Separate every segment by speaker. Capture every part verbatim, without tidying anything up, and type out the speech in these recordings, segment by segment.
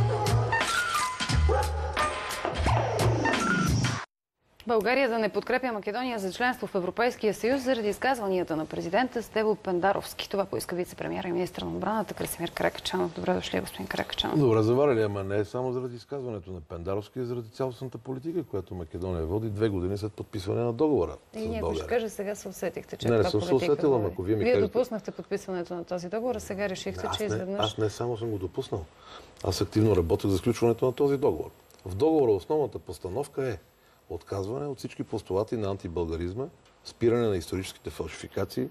Speaker 1: България да не подкрепя Македония за членство в Европейския съюз заради изказванията на президента Стево Пендаровски. Това поиска вице-премиер и министър на отбраната Красимир Каракачанов. Добре дошли, господин Каракачанов.
Speaker 2: Добре заварили, ама не е само заради изказването на Пендаровски, а заради цялостната политика, която Македония води две години след подписване на договора с България.
Speaker 1: И някой ще каже, сега се усетихте, че
Speaker 2: не,
Speaker 1: това
Speaker 2: не съм
Speaker 1: политика
Speaker 2: се усетила,
Speaker 1: води.
Speaker 2: ако вие ми
Speaker 1: Вие
Speaker 2: кажете...
Speaker 1: допуснахте подписването на този договор, а сега решихте,
Speaker 2: аз
Speaker 1: че
Speaker 2: не,
Speaker 1: изведнъж...
Speaker 2: Аз не само съм го допуснал. Аз активно работех за сключването на този договор. В договора основната постановка е отказване от всички постулати на антибългаризма, спиране на историческите фалшификации,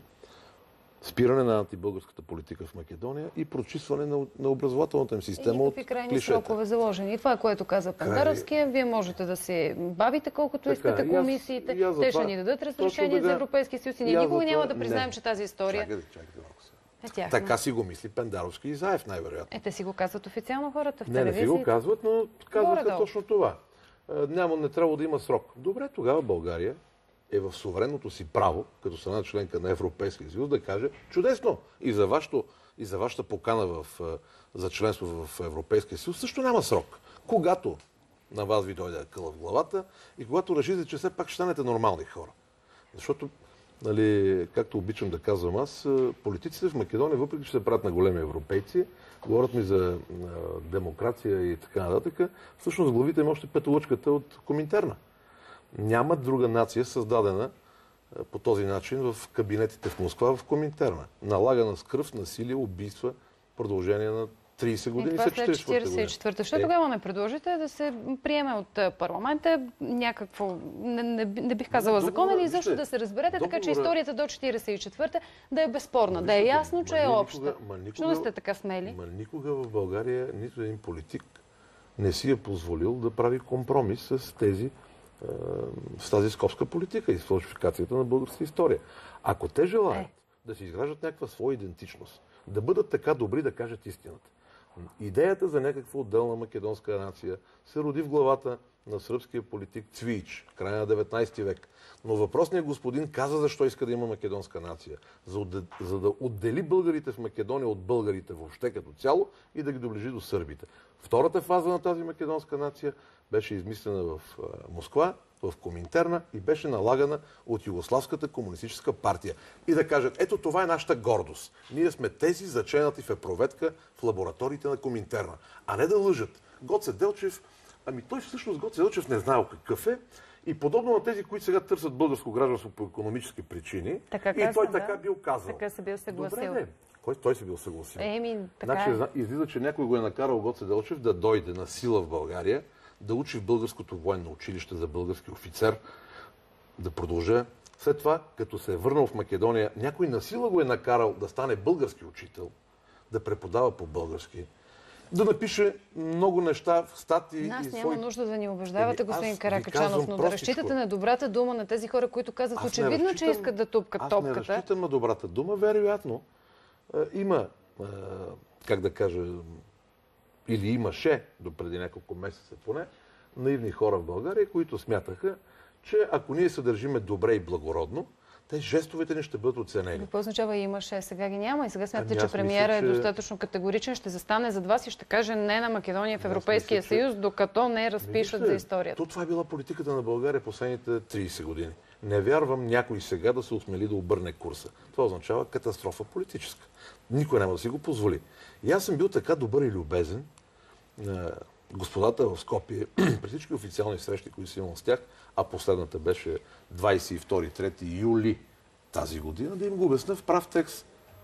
Speaker 2: спиране на антибългарската политика в Македония и прочистване на, на образователната им система от
Speaker 1: клишета. И крайни
Speaker 2: клишета.
Speaker 1: срокове заложени. И това, което каза Пендаровски, вие можете да се бавите колкото така, искате комисиите. И аз, и аз те ще ни дадат разрешение за Европейски съюз и ние никога няма да признаем, не. че тази история...
Speaker 2: Чакайте, чакайте малко
Speaker 1: сега.
Speaker 2: Е така си го мисли Пендаровски и Заев, най-вероятно.
Speaker 1: Е, те си го казват официално хората в
Speaker 2: не,
Speaker 1: телевизията.
Speaker 2: Не, не си го казват, но казваха
Speaker 1: Горе-долу.
Speaker 2: точно това. Няма, не трябва да има срок. Добре, тогава България е в суверенното си право, като страна членка на Европейския съюз, да каже чудесно. И за, вашето, и за вашата покана в, за членство в Европейския съюз също няма срок. Когато на вас ви дойде къл в главата и когато решите, че все пак ще станете нормални хора. Защото, нали, както обичам да казвам аз, политиците в Македония, въпреки че се правят на големи европейци, говорят ми за а, демокрация и така нататък, всъщност главите им още петолъчката от Коминтерна. Няма друга нация създадена а, по този начин в кабинетите в Москва в Коминтерна. Налагана с кръв, насилие, убийства, продължение на трийсет години.
Speaker 1: И това след четирийсет и четвърта. Защо е... тогава не предложите да се приеме от парламента някакво, не, не, не бих казала закон, или защо да се разберете, договора... така че историята до четирийсет и четвърта да е безспорна, да е ясно, че е обща. Защо не сте така смели?
Speaker 2: Ма никога в България нито един политик не си е позволил да прави компромис с тези с тази скопска политика и с фалшификацията на българска история. Ако те желаят е. да си изграждат някаква своя идентичност, да бъдат така добри да кажат истината. Идеята за някаква отделна македонска нация се роди в главата на сръбския политик Цвич, края на деветнайсети век. Но въпросният господин каза защо иска да има македонска нация. За, за да отдели българите в Македония от българите въобще като цяло и да ги доближи до сърбите. Втората фаза на тази македонска нация беше измислена в Москва, в Коминтерна и беше налагана от Югославската комунистическа партия. И да кажат, ето това е нашата гордост. Ние сме тези заченати в епроветка в лабораториите на Коминтерна. А не да лъжат. Гоце Делчев, ами той всъщност Гоце Делчев не знаел какъв е. И подобно на тези, които сега търсят българско гражданство по икономически причини,
Speaker 1: така
Speaker 2: и той
Speaker 1: казвам,
Speaker 2: така
Speaker 1: да.
Speaker 2: бил казал.
Speaker 1: Така се бил съгласил.
Speaker 2: Добре, не. Кой той се бил съгласил?
Speaker 1: Еми, така
Speaker 2: значи,
Speaker 1: е.
Speaker 2: излиза, че някой го е накарал Гоце Делчев да дойде на сила в България, да учи в българското военно училище за български офицер, да продължа. След това, като се е върнал в Македония, някой насила го е накарал да стане български учител, да преподава по български, да напише много неща в статии.
Speaker 1: Нас
Speaker 2: и
Speaker 1: няма
Speaker 2: свои...
Speaker 1: нужда да ни убеждавате, господин Каракачанов, но да разчитате
Speaker 2: простичко.
Speaker 1: на добрата дума на тези хора, които казват очевидно, разчитам... че искат да тупкат
Speaker 2: аз
Speaker 1: топката.
Speaker 2: Аз не разчитам на добрата дума, вероятно. Има, как да кажа, или имаше до преди няколко месеца поне, наивни хора в България, които смятаха, че ако ние се държиме добре и благородно, те жестовете ни ще бъдат оценени.
Speaker 1: Какво означава имаше? Сега ги няма и сега смятате,
Speaker 2: ами
Speaker 1: че премиера
Speaker 2: мисля,
Speaker 1: е
Speaker 2: че...
Speaker 1: достатъчно категоричен, ще застане зад вас и ще каже не на Македония в Европейския
Speaker 2: мисля,
Speaker 1: съюз,
Speaker 2: че...
Speaker 1: докато не разпишат за историята.
Speaker 2: То това е била политиката на България последните трийсет години. Не вярвам някой сега да се осмели да обърне курса. Това означава катастрофа политическа. Никой няма да си го позволи. И аз съм бил така добър и любезен на господата в Скопие, при всички официални срещи, които си имал с тях, а последната беше двайсет и втори трети юли тази година, да им го обясня в прав текст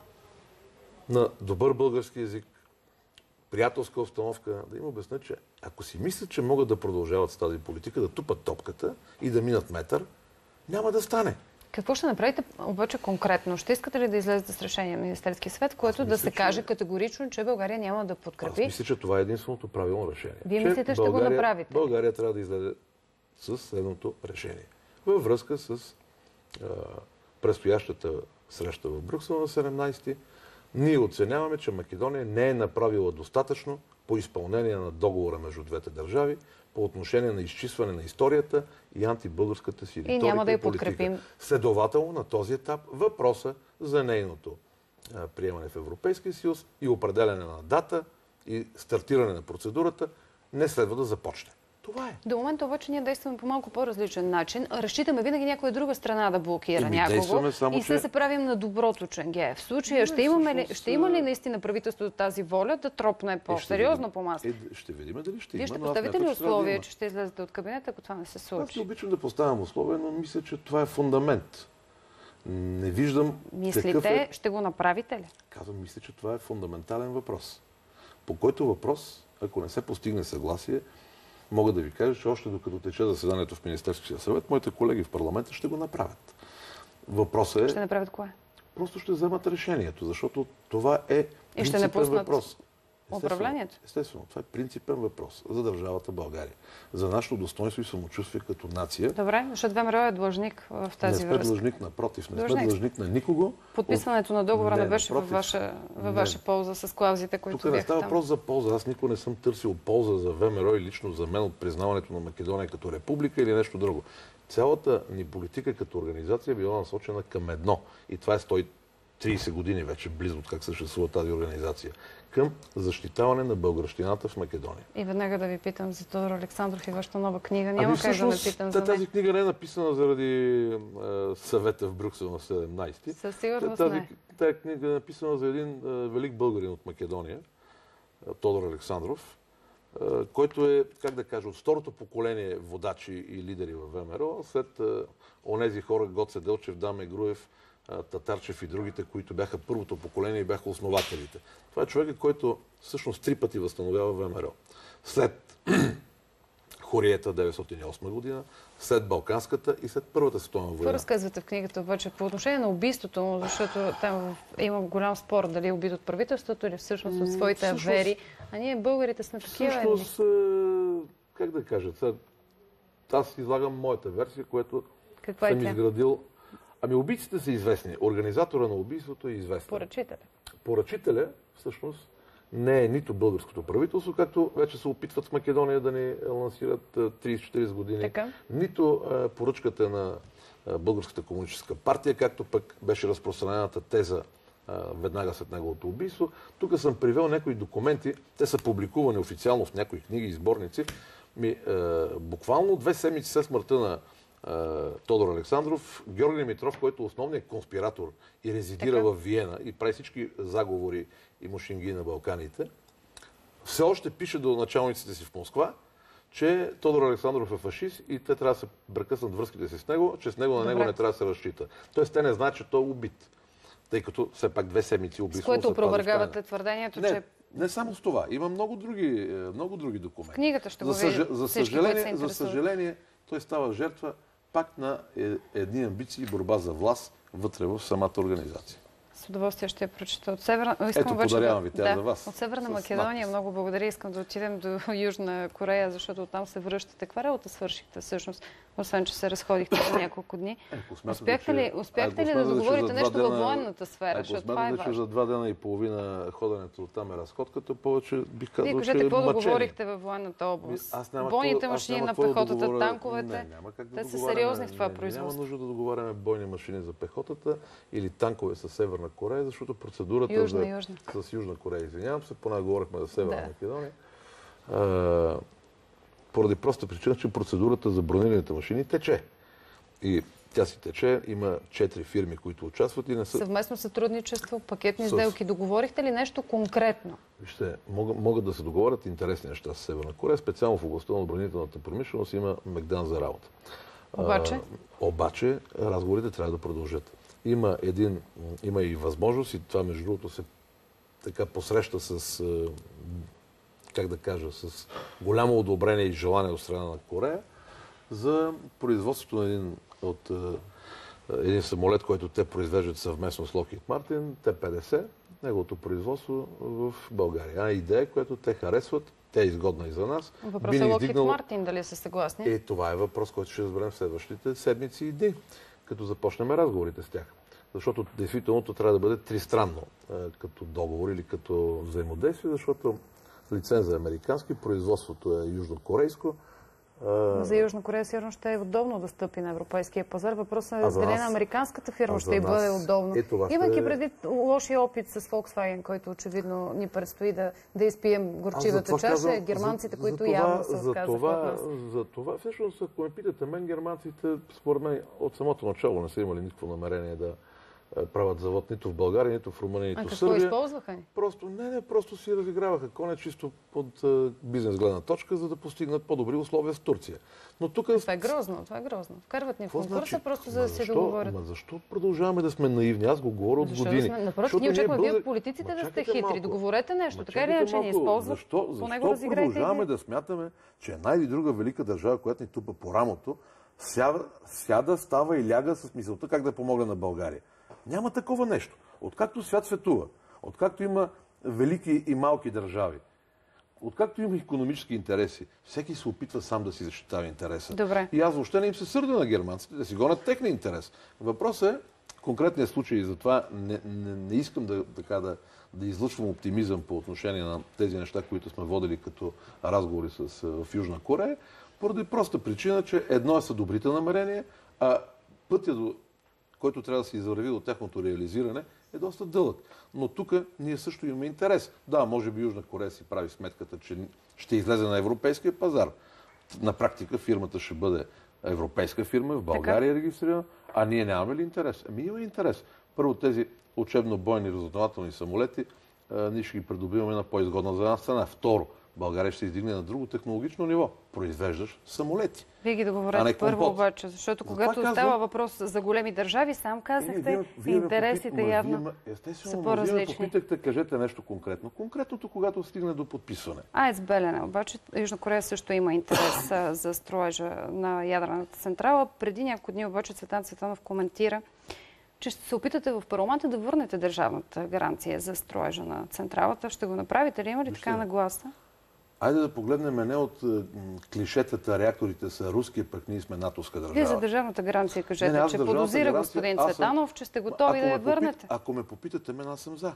Speaker 2: на добър български език, приятелска обстановка, да им обясня, че ако си мислят, че могат да продължават с тази политика, да тупат топката и да минат метър, няма да стане.
Speaker 1: Какво ще направите обаче конкретно? Ще искате ли да излезете с решение на Министерския съвет, в което да се
Speaker 2: че...
Speaker 1: каже категорично, че България няма да подкрепи?
Speaker 2: Аз мисля, че това е единственото правилно решение.
Speaker 1: Вие
Speaker 2: че
Speaker 1: мислите, ще
Speaker 2: България,
Speaker 1: го направите?
Speaker 2: България трябва да излезе с следното решение. Във връзка с а, предстоящата среща в Брюксел на седемнайсети, ние оценяваме, че Македония не е направила достатъчно по изпълнение на договора между двете държави по отношение на изчистване на историята и антибългарската си риторика
Speaker 1: и няма да я
Speaker 2: политика.
Speaker 1: подкрепим.
Speaker 2: Следователно, на този етап въпроса за нейното а, приемане в Европейския съюз и определяне на дата и стартиране на процедурата не следва да започне. Това е.
Speaker 1: До момента обаче ние действаме по малко по-различен начин. Разчитаме винаги някоя друга страна да блокира
Speaker 2: Еми,
Speaker 1: някого
Speaker 2: само,
Speaker 1: и се
Speaker 2: че...
Speaker 1: се правим на доброто ченге. В случая не, ще, имаме ли, ще има ли наистина правителството тази воля да тропне по-сериозно по масата?
Speaker 2: Е, ще видим дали ще има.
Speaker 1: Вие ще поставите ли условия, че ще излезете от кабинета, ако това не се случи?
Speaker 2: Аз не обичам да поставям условия, но мисля, че това е фундамент. Не виждам.
Speaker 1: Мислите,
Speaker 2: е...
Speaker 1: ще го направите ли?
Speaker 2: Казвам, мисля, че това е фундаментален въпрос. По който въпрос, ако не се постигне съгласие, мога да ви кажа, че още докато тече заседанието в Министерския съвет, моите колеги в парламента ще го направят. Въпросът е...
Speaker 1: Ще направят кое?
Speaker 2: Просто ще вземат решението, защото това е принципен въпрос.
Speaker 1: Управлението?
Speaker 2: Естествено, това е принципен въпрос за държавата България. За нашето достоинство и самочувствие като нация.
Speaker 1: Добре, защото ВМРО е длъжник в тази връзка.
Speaker 2: Не сме длъжник, напротив. Не сме длъжник на никого.
Speaker 1: Подписването на договора не, не беше във ваша, във ваша полза с клаузите, които
Speaker 2: тук не става
Speaker 1: там.
Speaker 2: въпрос за полза. Аз никога не съм търсил полза за ВМРО и лично за мен от признаването на Македония като република или нещо друго. Цялата ни политика като организация е била насочена към едно. И това е сто и трийсет години вече, близо от как съществува тази организация. Към защитаване на българщината в Македония.
Speaker 1: И веднага да ви питам за Тодор Александров и вашата нова книга. Няма
Speaker 2: ами,
Speaker 1: как да ме питам за
Speaker 2: тази книга не е написана заради е, съвета в Брюксел на седемнайсети.
Speaker 1: Със сигурност
Speaker 2: тази,
Speaker 1: не.
Speaker 2: Тази книга е написана за един е, велик българин от Македония, Тодор Александров, е, който е, как да кажа, от второто поколение водачи и лидери в ВМРО, след е, онези хора Гоце Делчев, Даме Груев, Татарчев и другите, които бяха първото поколение и бяха основателите. Това е човекът, който всъщност три пъти възстановява ВМРО. След Хориета деветстотин и осма година, след Балканската и след Първата световна война.
Speaker 1: Какво разказвате в книгата обаче по отношение на убийството, защото там има голям спор дали е убит от правителството или всъщност от своите авери, а ние българите сме такива.
Speaker 2: Всъщност, как да кажа, аз излагам моята версия, която
Speaker 1: Каква
Speaker 2: съм
Speaker 1: е
Speaker 2: изградил. Ами убийците са известни. Организатора на убийството е известен.
Speaker 1: Поръчителя.
Speaker 2: Поръчителя, всъщност, не е нито българското правителство, както вече се опитват в Македония да ни лансират трийсет-четирийсет години.
Speaker 1: Така?
Speaker 2: Нито а, поръчката на а, Българската комунистическа партия, както пък беше разпространената теза а, веднага след неговото убийство. Тук съм привел някои документи. Те са публикувани официално в някои книги и сборници. Ми, а, буквално две седмици след смъртта на Тодор Александров, Георги Димитров, който е основният конспиратор и резидира така в Виена и прави всички заговори и мушинги на Балканите, все още пише до началниците си в Москва, че Тодор Александров е фашист и те трябва да се прекъснат връзките си с него, че с него на него
Speaker 1: Добре.
Speaker 2: не трябва да се разчита. Тоест те не знаят, че той е убит. Тъй като все пак две седмици убийство.
Speaker 1: С което опровергавате твърдението,
Speaker 2: не,
Speaker 1: че...
Speaker 2: Не само с това. Има много други, много други документи.
Speaker 1: В книгата ще го
Speaker 2: за,
Speaker 1: видим.
Speaker 2: за, съжаление, за съжаление, той става жертва пак на едни амбиции и борба за власт вътре в самата организация.
Speaker 1: С удоволствие ще я прочета. От Северна...
Speaker 2: Ето, подарявам ви тя
Speaker 1: да,
Speaker 2: за вас.
Speaker 1: От Северна Македония много благодаря. Искам да отидем до Южна Корея, защото оттам се връщате. Каква работа свършихте всъщност, освен че се разходихте за няколко дни?
Speaker 2: Е,
Speaker 1: успяхте ли, успяхте ли да договорите нещо дена, във военната сфера?
Speaker 2: Ако смятате, че за два дена и половина ходенето от там е разходката, повече бих казал,
Speaker 1: Вие кажете,
Speaker 2: че е
Speaker 1: какво
Speaker 2: мъчение.
Speaker 1: договорихте във военната област? Бойните машини на
Speaker 2: да
Speaker 1: пехотата,
Speaker 2: договоря...
Speaker 1: танковете,
Speaker 2: не, няма как да
Speaker 1: те са сериозни в това
Speaker 2: не,
Speaker 1: производство.
Speaker 2: Няма нужда да договаряме бойни машини за пехотата или танкове с Северна Корея, защото процедурата
Speaker 1: южна,
Speaker 2: за...
Speaker 1: южна.
Speaker 2: с Южна Корея, извинявам се, поне говорихме за Северна
Speaker 1: да.
Speaker 2: Македония, а, поради проста причина, че процедурата за бронираните машини тече. И тя си тече, има четири фирми, които участват и не са...
Speaker 1: Съвместно сътрудничество, пакетни
Speaker 2: с...
Speaker 1: сделки. Договорихте ли нещо конкретно?
Speaker 2: Вижте, могат, могат да се договорят интересни неща с Северна Корея, специално в областта на отбранителната промишленост има мегдан за работа.
Speaker 1: Обаче?
Speaker 2: А, обаче разговорите трябва да продължат. Има, един, има и възможност, и това между другото се така посреща с, как да кажа, с голямо одобрение и желание от страна на Корея за производството на един, от, един самолет, който те произвеждат съвместно с Lockheed Martin, Т петдесет, неговото производство в България. А идея, която те харесват, тя е изгодна и за нас.
Speaker 1: Въпросът е Lockheed издигнало... Martin, дали са съгласни?
Speaker 2: Е, това е въпрос, който ще разберем в следващите седмици и дни, като започнем разговорите с тях. Защото действително трябва да бъде тристранно като договор или като взаимодействие, защото лицензът е американски, производството е южнокорейско,
Speaker 1: За Южна Корея сигурно ще е удобно да стъпи на европейския пазар. Въпросът е дали на американската фирма ще й бъде удобно.
Speaker 2: Е,
Speaker 1: Имайки
Speaker 2: ще...
Speaker 1: предвид лошия опит с Volkswagen, който очевидно ни предстои да, да изпием горчивата чаша, казвам, германците, за, които за явно се отказаха от нас.
Speaker 2: За това, всъщност, ако ме питате мен, германците, според мен, от самото начало не са имали никакво намерение да правят завод нито в България, нито в Румъния, нито в Сърбия.
Speaker 1: А какво използваха ни?
Speaker 2: Просто, не, не, просто си разиграваха коня чисто под бизнес гледна точка, за да постигнат по-добри условия в Турция. Но тук...
Speaker 1: Това е грозно, това е грозно. Вкарват ни в конкурса, значи? Просто за да си договорят.
Speaker 2: Ма защо продължаваме да сме наивни? Аз го говоря от
Speaker 1: защо
Speaker 2: години.
Speaker 1: Да сме... Напротив, ние очакваме българ... вие политиците да сте хитри. Малко. Договорете нещо. Така или иначе ни използват.
Speaker 3: Защо, защо продължаваме да смятаме, че една или друга велика държава, която ни тупа по рамото, сяда, сяда, става и ляга с мисълта как да помогне на България? Няма такова нещо. Откакто свят светува, откакто има велики и малки държави, откакто има икономически интереси, всеки се опитва сам да си защитава интереса.
Speaker 1: Добре.
Speaker 3: И аз въобще не им се сърдя на германците, да си гонят техния интерес. Въпросът е, в конкретния случай, и затова не, не, не искам да, така, да, да излъчвам оптимизъм по отношение на тези неща, които сме водили като разговори с, в Южна Корея, поради проста причина, че едно е са добрите намерения, а пътя до който трябва да се извърви до тяхното реализиране, е доста дълъг. Но тук ние също имаме интерес. Да, може би Южна Корея си прави сметката, че ще излезе на европейския пазар. На практика фирмата ще бъде европейска фирма, в България е регистрирана, а ние нямаме ли интерес? Ами има интерес. Първо тези учебно-бойни разузнавателни самолети, а, ние ще ги придобиваме на по-изгодна за нас цена. Второ, България ще издигне на друго технологично ниво. Произвеждаш самолети.
Speaker 1: Вие ги договорете първо обаче, защото за когато става казвам... въпрос за големи държави, сам казахте, вие, вие интересите попит... явно ма,
Speaker 3: естествено,
Speaker 1: са по-различни.
Speaker 3: Вие попитахте, кажете нещо конкретно. Конкретното, когато стигне до подписване.
Speaker 1: АЕЦ Белене, обаче Южна Корея също има интерес за строежа на ядрената централа. Преди няколко дни обаче Цветан Цветанов коментира, че ще се опитате в парламента да върнете държавната гаранция за строежа на централата. Ще го направите ли? Има ли така нагласа?
Speaker 3: Айде да погледнем не от клишетата, реакторите са руски, пък ние сме натовска държава.
Speaker 1: Вие за държавната гаранция кажете, не, не, че подозира гаранция, господин Цветанов, съм... че сте готови да я върнете.
Speaker 3: Попит... Ако ме попитате, мен аз съм за.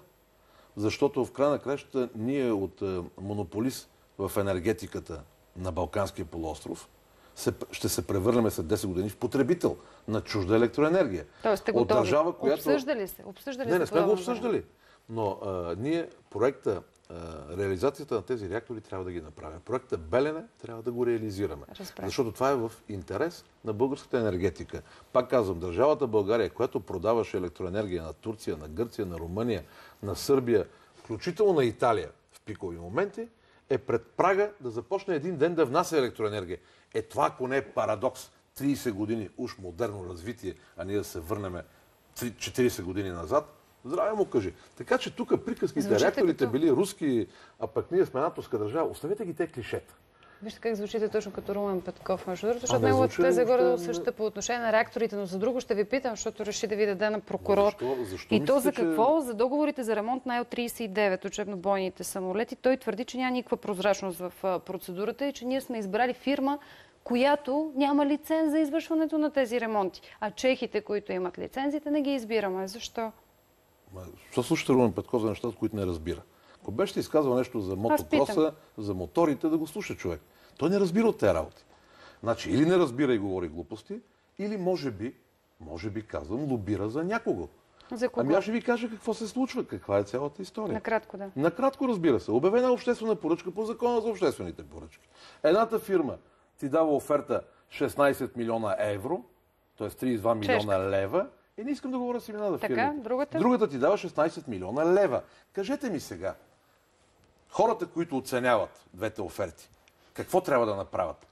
Speaker 3: Защото в края на краищата ние от монополист в енергетиката на Балканския полуостров се, ще се превърнем след десет години в потребител на чужда електроенергия.
Speaker 1: Тоест сте готови. От държава, която... Обсъждали се? Обсъждали
Speaker 3: не, не сме го обсъждали. Но а, ние проекта, реализацията на тези реактори трябва да ги направим. Проекта Белене трябва да го реализираме. Разбрах. Защото това е в интерес на българската енергетика. Пак казвам, държавата България, която продаваше електроенергия на Турция, на Гърция, на Румъния, на Сърбия, включително на Италия в пикови моменти, е пред прага да започне един ден да внася електроенергия. Е това, ако не е парадокс, трийсет години уж модерно развитие, а ние да се върнем четирийсет години назад, здраве му кажи. Така че тук приказките, звучите реакторите като... били руски, а пък ние сме натовска държава. Оставете ги те клишета.
Speaker 1: Вижте как звучите точно като Румен Петков, между другото, защото неговата теза е горе същата по отношение на реакторите, но за друго ще ви питам, защото реши да ви даде на прокурор.
Speaker 3: Защо? Защо
Speaker 1: и то
Speaker 3: мислите,
Speaker 1: за какво? Че... За договорите за ремонт на Ел трийсет и девет, учебно-бойните самолети. Той твърди, че няма никаква прозрачност в процедурата и че ние сме избрали фирма, която няма лиценз за извършването на тези ремонти. А чехите, които имат лицензите, не ги избираме. Защо?
Speaker 3: Що слушате Румен Петков за нещата, които не разбира? Ако беше изказал нещо за мотокроса, за моторите, да го слуша човек. Той не разбира от тези работи. Значи, или не разбира и говори глупости, или може би, може би казвам, лобира за някого.
Speaker 1: За кого?
Speaker 3: Ами аз ще ви кажа какво се случва, каква е цялата история.
Speaker 1: Накратко, да.
Speaker 3: Накратко, разбира се. Обявена обществена поръчка по закона за обществените поръчки. Едната фирма ти дава оферта шестнайсет милиона евро, т.е. трийсет и два милиона Чешка. лева, и не искам да говоря с имена да фирмите.
Speaker 1: Другата?
Speaker 3: Другата ти дава шестнайсет милиона лева. Кажете ми сега, хората, които оценяват двете оферти, какво трябва да направят?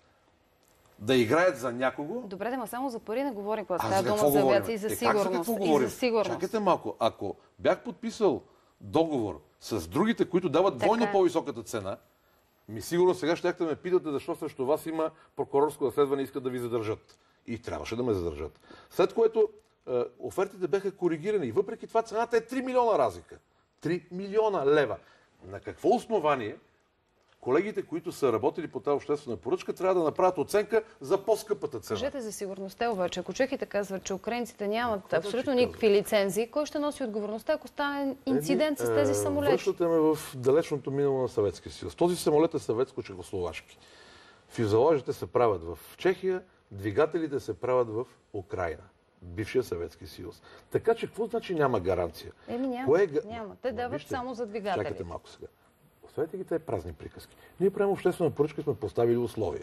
Speaker 3: Да играят за някого?
Speaker 1: Добре, да, ма само за пари не говорим, когато става дума за авиация и за сигурност.
Speaker 3: Е,
Speaker 1: и за сигурност.
Speaker 3: Чакайте малко. Ако бях подписал договор с другите, които дават двойно е. по-високата цена, ми сигурно сега щяхте ме питате защо срещу вас има прокурорско разследване и искат да ви задържат. И трябваше да ме задържат. След което е, офертите бяха коригирани и въпреки това цената е три милиона разлика. три милиона лева. На какво основание колегите, които са работили по тази обществена поръчка, трябва да направят оценка за по-скъпата цена?
Speaker 1: Кажете за сигурността обаче. Ако чехите казват, че украинците нямат какво абсолютно да никакви лицензии, кой ще носи отговорността, ако стане инцидент е, с тези самолети?
Speaker 2: Връщате ме в далечното минало на Съветския съюз. Този самолет е съветско-чехословашки. Фюзеложите се правят в Чехия, двигателите се правят в Украйна, бившия Съветски съюз. Така че какво значи няма гаранция?
Speaker 1: Еми няма,
Speaker 2: Кое...
Speaker 1: няма. Те дават Вижте, само за двигателите.
Speaker 2: Чакайте малко сега. Оставете ги тези празни приказки. Ние правим обществена поръчка и сме поставили условия.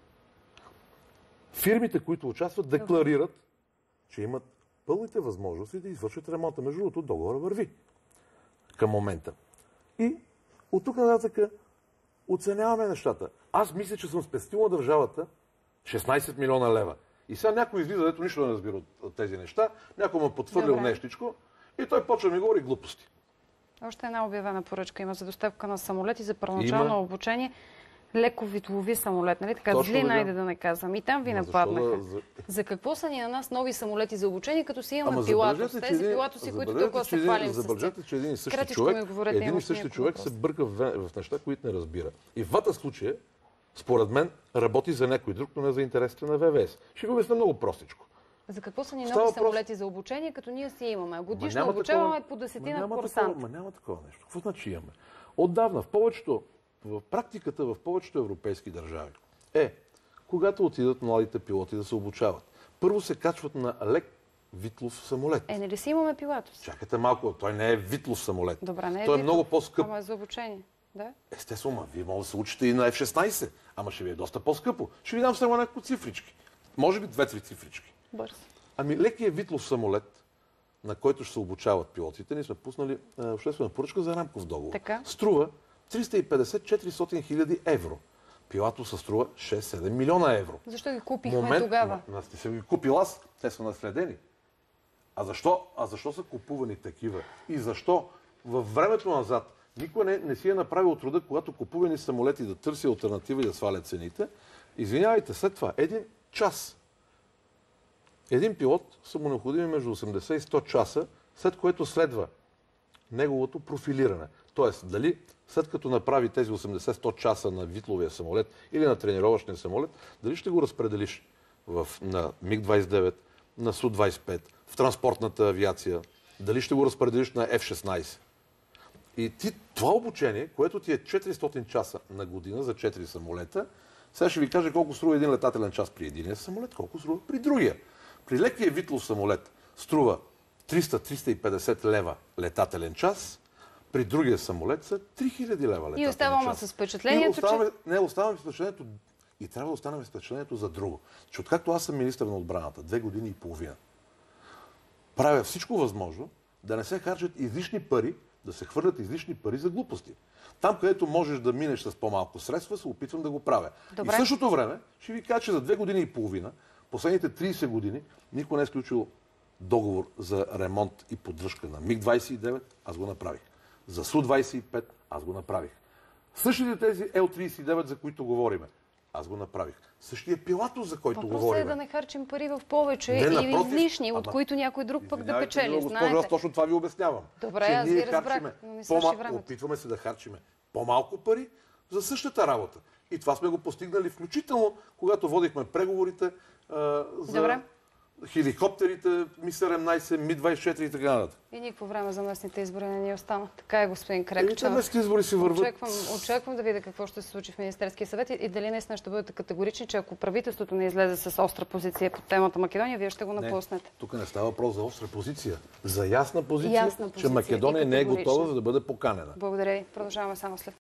Speaker 2: Фирмите, които участват, декларират, че имат пълните възможности да извършат ремонта. Между другото, договора върви към момента. И от тук нататък оценяваме нещата. Аз мисля, че съм спестил на държавата шестнайсет милиона лева. И сега някой излиза, дето нищо не разбира от тези неща, някой му потвърлил нещичко и той почва да ми говори глупости.
Speaker 1: Още една обявена поръчка има за доставка на самолети за първоначално има... обучение. Леко витлови самолет, нали така?
Speaker 2: Точно,
Speaker 1: зли,
Speaker 2: да.
Speaker 1: найде да не казвам. И там ви
Speaker 2: Но
Speaker 1: нападнаха.
Speaker 2: Да, за...
Speaker 1: за какво са ни на нас нови самолети за обучение, като си имаме
Speaker 2: Ама
Speaker 1: пилатус? Тези
Speaker 2: един...
Speaker 1: пилатуси, които толкова се хвалим с
Speaker 2: Забележете, че един и същи
Speaker 1: Кратичко
Speaker 2: човек,
Speaker 1: говорете,
Speaker 2: един и същи човек се бърка в, в неща, които не разбира. И в двата случая, според мен, работи за някой друг, но не за интересите на ВВС. Ще го обясня много простичко.
Speaker 1: За какво са ни
Speaker 2: Става
Speaker 1: нови
Speaker 2: въпрос...
Speaker 1: самолети за обучение, като ние си имаме? Годишно
Speaker 2: ма
Speaker 1: обучаваме
Speaker 2: такова...
Speaker 1: по десетина
Speaker 2: ма
Speaker 1: курсанти.
Speaker 2: Ма няма такова нещо. Какво значи имаме? Отдавна, в повечето, в практиката в повечето европейски държави е, когато отидат младите пилоти да се обучават, първо се качват на лек витлов самолет.
Speaker 1: Е, не ли си имаме пилатус?
Speaker 2: Чакайте малко, той не е витлов самолет.
Speaker 1: Добре, не е
Speaker 2: той е
Speaker 1: витлов,
Speaker 2: много по-скъп.
Speaker 1: Ама е за обучение. Да?
Speaker 2: Естествено, ма, вие може да се учите и на Еф шестнайсет, ама ще ви е доста по-скъпо. Ще ви дам само няколко цифрички. Може би две-три цифрички.
Speaker 1: Бързо.
Speaker 2: Ами лекият витлов самолет, на който ще се обучават пилотите, ние сме пуснали е, обществена поръчка за рамков договор.
Speaker 1: Така?
Speaker 2: Струва триста и петдесет до четиристотин хиляди евро. Пилатуса струва шест-седем милиона евро.
Speaker 1: Защо ги купихме
Speaker 2: Момент,
Speaker 1: тогава?
Speaker 2: Аз не съм ги купил аз, те са наследени. А защо, а защо са купувани такива? И защо във времето назад никой не, не си е направил труда, когато купувани самолети да търси алтернатива и да сваля цените? Извинявайте, след това един час. Един пилот са му необходими между осемдесет и сто часа, след което следва неговото профилиране. Тоест, дали след като направи тези осемдесет-сто часа на витловия самолет или на тренировъчния самолет, дали ще го разпределиш в, на Миг двайсет и девет, на Су двайсет и пет, в транспортната авиация, дали ще го разпределиш на Еф шестнайсет. И ти това обучение, което ти е четиристотин часа на година за четири самолета, сега ще ви кажа колко струва един летателен час при единия самолет, колко струва при другия. При лекия витлов самолет струва триста до триста и петдесет лева летателен час, при другия самолет са три хиляди лева летателен час.
Speaker 1: И оставаме с впечатлението,
Speaker 2: оставаме,
Speaker 1: че...
Speaker 2: Не, оставаме с впечатлението и трябва да останем с впечатлението за друго. Че откакто аз съм министър на отбраната, две години и половина, правя всичко възможно да не се харчат излишни пари, да се хвърлят излишни пари за глупости. Там, където можеш да минеш с по-малко средства, се опитвам да го правя.
Speaker 1: Добре.
Speaker 2: И в същото време ще ви кажа, че за две години и половина, последните трийсет години, никой не е сключил договор за ремонт и поддръжка на Миг двайсет и девет, аз го направих. За Су двайсет и пет, аз го направих. Същите тези Ел трийсет и девет, за които говориме, аз го направих. Същия пилатус, за който
Speaker 1: Въпросът
Speaker 2: говорим.
Speaker 1: е да не харчим пари в повече
Speaker 2: Не,
Speaker 1: и
Speaker 2: напротив,
Speaker 1: излишни, от
Speaker 2: ама-
Speaker 1: които някой друг пък да печели.
Speaker 2: Госпожо,
Speaker 1: Знаете.
Speaker 2: аз точно това ви обяснявам.
Speaker 1: Добре,
Speaker 2: че
Speaker 1: аз
Speaker 2: ние
Speaker 1: ви разбрах,
Speaker 2: харчиме
Speaker 1: но не свърши
Speaker 2: по-ма-
Speaker 1: времето.
Speaker 2: Опитваме се да харчиме по-малко пари за същата работа. И това сме го постигнали включително, когато водихме преговорите а, за
Speaker 1: Добре.
Speaker 2: хеликоптерите Ми седемнайсет, Ми двайсет и четири и така нататък.
Speaker 1: И никакво време за местните избори не ни остана. Така е, господин
Speaker 2: И те
Speaker 1: Крекчев.
Speaker 2: местни избори си върват.
Speaker 1: Очаквам, очаквам да видя какво ще се случи в Министерския съвет и, и дали наистина ще бъдете категорични, че ако правителството не излезе с остра позиция по темата Македония, вие ще го напуснете.
Speaker 2: Тук не става въпрос за остра позиция. За ясна позиция,
Speaker 1: Ясна позиция
Speaker 2: че Македония
Speaker 1: и
Speaker 2: не е
Speaker 1: категорична.
Speaker 2: готова, за да бъде поканена.
Speaker 1: Благодаря ви. Продължаваме само след